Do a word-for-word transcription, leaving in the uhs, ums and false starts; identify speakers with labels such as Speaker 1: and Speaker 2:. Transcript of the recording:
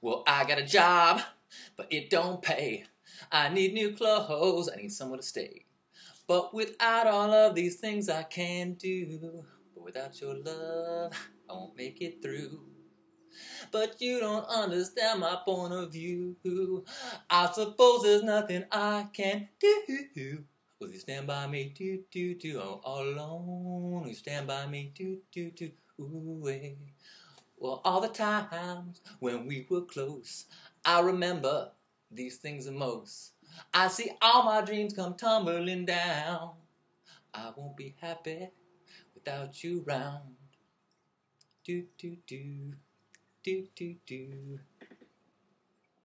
Speaker 1: Well, I got a job, but it don't pay. I need new clothes, I need somewhere to stay. But without all of these things I can do, but without your love, I won't make it through. But you don't understand my point of view. I suppose there's nothing I can do. Will you stand by me, do, do, do, oh, all alone? Will you stand by me, do, do, do, ooh, eh. Well, all the times when we were close, I remember these things the most. I see all my dreams come tumbling down. I won't be happy without you round. Do, do, do, do, do, do.